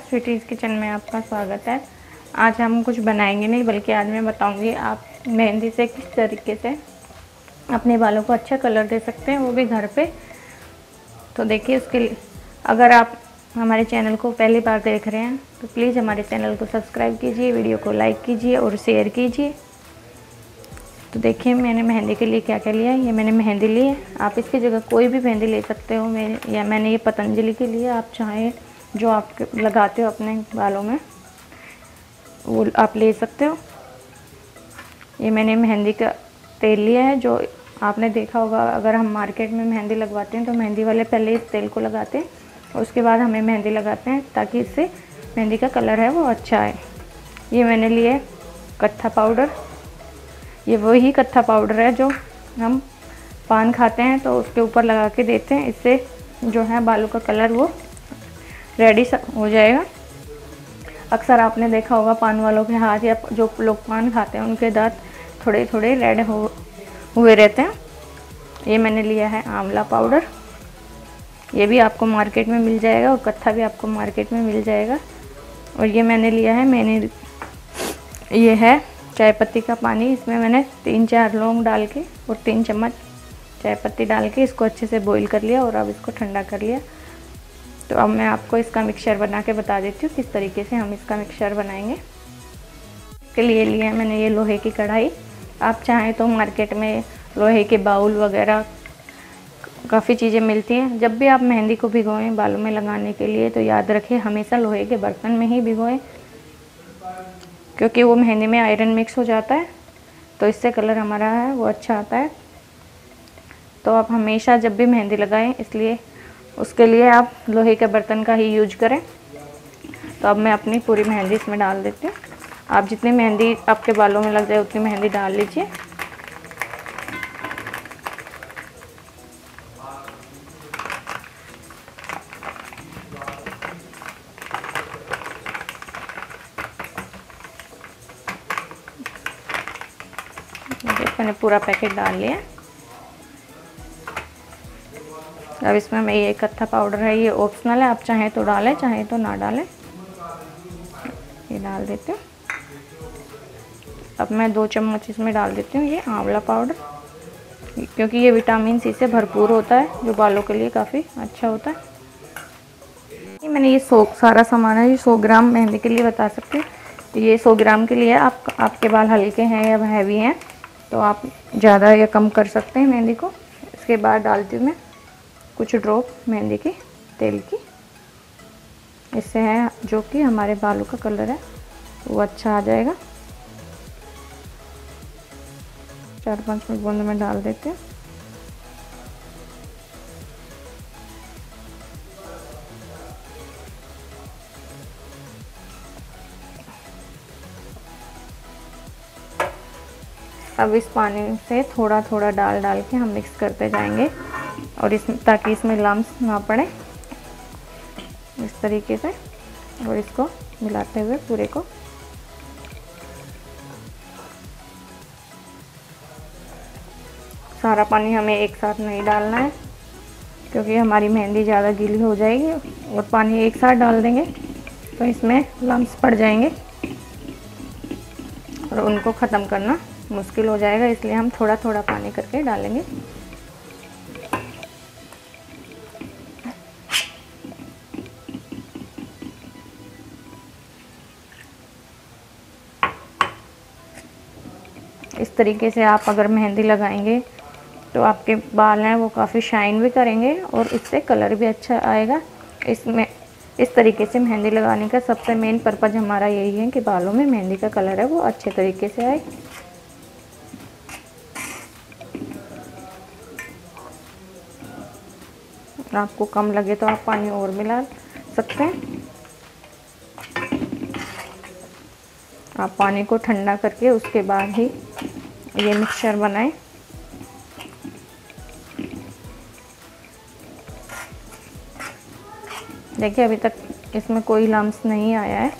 स्वीटीज़ kitchen में आपका स्वागत है। आज हम कुछ बनाएंगे नहीं, बल्कि आज मैं बताऊंगी आप मेहंदी से किस तरीके से अपने बालों को अच्छा कलर दे सकते हैं, वो भी घर पे। तो देखिए, उसके लिए अगर आप हमारे चैनल को पहली बार देख रहे हैं तो प्लीज़ हमारे चैनल को सब्सक्राइब कीजिए, वीडियो को लाइक कीजिए और शेयर कीजिए। तो देखिए मैंने मेहंदी के लिए क्या क्या लिया है। ये मैंने मेहंदी ली है, आप इसकी जगह कोई भी मेहंदी ले सकते हो। मैंने ये पतंजलि के लिए, आप चाहें जो आप लगाते हो अपने बालों में वो आप ले सकते हो। ये मैंने मेहंदी का तेल लिया है, जो आपने देखा होगा अगर हम मार्केट में मेहंदी लगवाते हैं तो मेहंदी वाले पहले इस तेल को लगाते हैं और उसके बाद हमें मेहंदी लगाते हैं, ताकि इससे मेहंदी का कलर है वो अच्छा आए। ये मैंने लिए कत्था पाउडर। ये वही कत्था पाउडर है जो हम पान खाते हैं तो उसके ऊपर लगा के देते हैं, इससे जो है बालों का कलर वो रेडी हो जाएगा। अक्सर आपने देखा होगा पान वालों के हाथ, या जो लोग पान खाते हैं उनके दांत थोड़े थोड़े रेड हुए रहते हैं। ये मैंने लिया है आंवला पाउडर, ये भी आपको मार्केट में मिल जाएगा और कत्था भी आपको मार्केट में मिल जाएगा। और ये मैंने लिया है ये है चाय पत्ती का पानी। इसमें मैंने 3-4 लौंग डाल के और 3 चम्मच चाय पत्ती डाल के इसको अच्छे से बॉईल कर लिया और अब इसको ठंडा कर लिया। तो अब मैं आपको इसका मिक्सचर बना के बता देती हूँ किस तरीके से हम इसका मिक्सचर बनाएंगे। इसके लिए लिया है मैंने ये लोहे की कढ़ाई। आप चाहें तो मार्केट में लोहे के बाउल वगैरह काफ़ी चीज़ें मिलती हैं। जब भी आप मेहंदी को भिगोएं बालों में लगाने के लिए तो याद रखें हमेशा लोहे के बर्तन में ही भिगोएं, क्योंकि वो मेहंदी में आयरन मिक्स हो जाता है, तो इससे कलर हमारा है वो अच्छा आता है। तो आप हमेशा जब भी मेहंदी लगाएं, इसलिए उसके लिए आप लोहे के बर्तन का ही यूज करें। तो अब मैं अपनी पूरी मेहंदी इसमें डाल देती हूँ। आप जितनी मेहंदी आपके बालों में लग जाए उतनी मेहंदी डाल लीजिए। मैंने पूरा पैकेट डाल लिया। अब इसमें मैं ये कत्था पाउडर है, ये ऑप्शनल है, आप चाहें तो डालें चाहें तो ना डालें। ये डाल देती हूँ। अब मैं 2 चम्मच इसमें डाल देती हूँ ये आंवला पाउडर, क्योंकि ये विटामिन सी से भरपूर होता है जो बालों के लिए काफ़ी अच्छा होता है। मैंने ये सारा सामान है, ये 100 ग्राम मेहंदी के लिए बता सकती हूँ। तो ये 100 ग्राम के लिए आपके बाल हल्के हैं या हैवी हैं तो आप ज़्यादा या कम कर सकते हैं मेहंदी को। इसके बाद डालती हूँ मैं कुछ ड्रॉप मेहंदी की तेल की। इससे है जो कि हमारे बालों का कलर है वो अच्छा आ जाएगा। 4-5 बूंद में डाल देते हैं। अब इस पानी से थोड़ा थोड़ा डाल के हम मिक्स करते जाएंगे और ताकि इसमें लम्स ना पड़े, इस तरीके से। और इसको मिलाते हुए पूरे को सारा पानी हमें एक साथ नहीं डालना है, क्योंकि हमारी मेहंदी ज़्यादा गीली हो जाएगी और पानी एक साथ डाल देंगे तो इसमें लम्स पड़ जाएंगे और उनको ख़त्म करना मुश्किल हो जाएगा। इसलिए हम थोड़ा थोड़ा पानी करके डालेंगे। इस तरीके से आप अगर मेहंदी लगाएंगे तो आपके बाल हैं वो काफ़ी शाइन भी करेंगे और इससे कलर भी अच्छा आएगा। इसमें इस तरीके से मेहंदी लगाने का सबसे मेन पर्पज़ हमारा यही है कि बालों में मेहंदी का कलर है वो अच्छे तरीके से आए। आपको कम लगे तो आप पानी और मिला सकते हैं। आप पानी को ठंडा करके उसके बाद ही ये मिक्सचर बनाएं। देखिए अभी तक इसमें कोई लम्स नहीं आया है।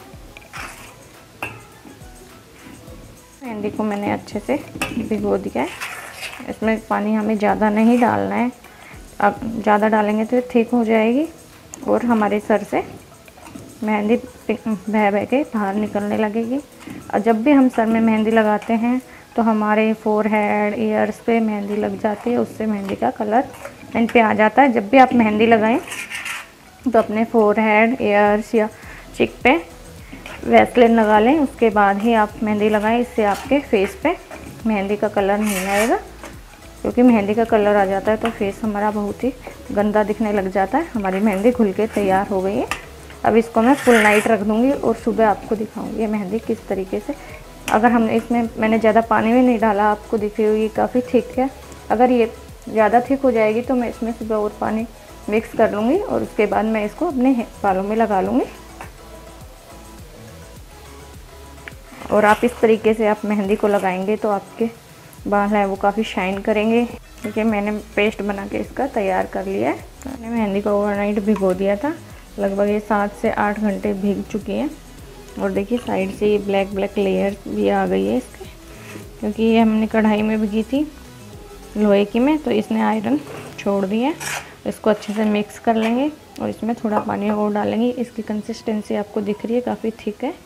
मेहंदी को मैंने अच्छे से भिगो दिया है। इसमें पानी हमें ज़्यादा नहीं डालना है, अब ज़्यादा डालेंगे तो ठीक हो जाएगी और हमारे सर से मेहंदी बह बह के बाहर निकलने लगेगी। और जब भी हम सर में मेहंदी लगाते हैं तो हमारे फोरहेड, ईयर्स पे मेहंदी लग जाती है, उससे मेहंदी का कलर इन पे आ जाता है। जब भी आप मेहंदी लगाएं तो अपने फोरहेड, ईयर्स या चिक पे वैसलिन लगा लें, उसके बाद ही आप मेहंदी लगाएं। इससे आपके फेस पे मेहंदी का कलर नहीं आएगा, क्योंकि मेहंदी का कलर आ जाता है तो फेस हमारा बहुत ही गंदा दिखने लग जाता है। हमारी मेहंदी घुल के तैयार हो गई है। अब इसको मैं फुल नाइट रख दूँगी और सुबह आपको दिखाऊँगी ये मेहंदी किस तरीके से। अगर हमने इसमें मैंने ज़्यादा पानी भी नहीं डाला, आपको दिखी हुई काफ़ी थिक है। अगर ये ज़्यादा थिक हो जाएगी तो मैं इसमें सुबह और पानी मिक्स कर लूँगी और उसके बाद मैं इसको अपने बालों में लगा लूँगी। और आप इस तरीके से आप मेहंदी को लगाएंगे तो आपके बाल हैं वो काफ़ी शाइन करेंगे। देखिए मैंने पेस्ट बना के इसका तैयार कर लिया है। मैंने मेहंदी को ओवरनाइट भिगो दिया था, लगभग ये 7 से 8 घंटे भीग चुकी है। और देखिए साइड से ये ब्लैक ब्लैक लेयर भी आ गई है इसके, क्योंकि ये हमने कढ़ाई में भिगी थी लोहे की में, तो इसने आयरन छोड़ दिया है। इसको अच्छे से मिक्स कर लेंगे और इसमें थोड़ा पानी और डालेंगे। इसकी कंसिस्टेंसी आपको दिख रही है, काफ़ी थिक है।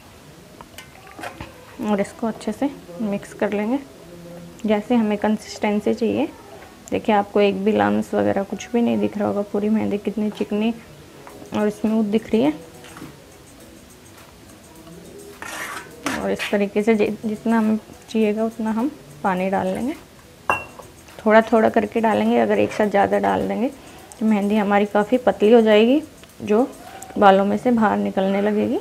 और इसको अच्छे से मिक्स कर लेंगे जैसे हमें कंसिस्टेंसी चाहिए। देखिए आपको एक भी लम्स वगैरह कुछ भी नहीं दिख रहा होगा। पूरी मेहंदी कितनी चिकनी और स्मूथ दिख रही है। और इस तरीके से जितना हमें चाहिएगा उतना हम पानी डाल लेंगे, थोड़ा थोड़ा करके डालेंगे। अगर एक साथ ज़्यादा डाल देंगे तो मेहंदी हमारी काफ़ी पतली हो जाएगी, जो बालों में से बाहर निकलने लगेगी।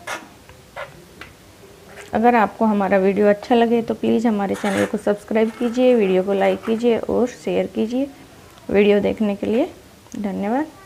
अगर आपको हमारा वीडियो अच्छा लगे तो प्लीज़ हमारे चैनल को सब्सक्राइब कीजिए, वीडियो को लाइक कीजिए और शेयर कीजिए। वीडियो देखने के लिए धन्यवाद।